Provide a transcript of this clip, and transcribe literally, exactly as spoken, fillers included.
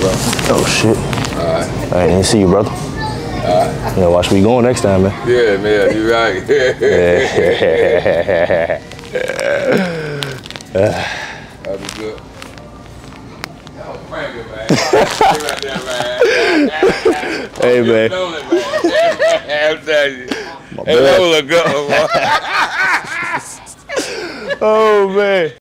bro. Oh, shit. All right. I didn't even see you, brother. All right. Yeah, watch where you going next time, man. Yeah, man, you right. That'll be good. That was Frankie, man. Right there, man. Hey, man. It, man. I'm telling you. My Hey, that was a good one. Oh, man.